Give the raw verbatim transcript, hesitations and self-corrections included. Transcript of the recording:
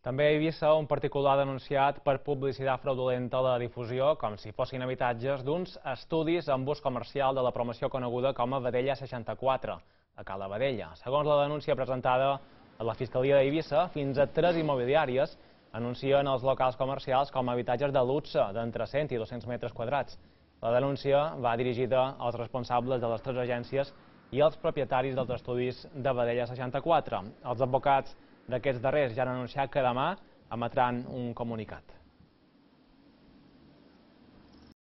També a Eivissa, un particular denunciat per publicitat fraudulenta a la difusió, com si fossin habitatges, d'uns estudis amb ús comercial de la promoció coneguda com a Vedella seixanta-quatre, a Cala Vedella. Segons la denúncia presentada a la Fiscalia d'Eivissa, fins a tres immobiliàries anuncien els locals comercials com a habitatges de luxe d'entre cent i dos-cents metres quadrats. La denúncia va dirigida als responsables de les tres agències i als propietaris dels estudis de Vedella seixanta-quatre. Els advocats d'aquests darrers ja han anunciat que demà emetran un comunicat.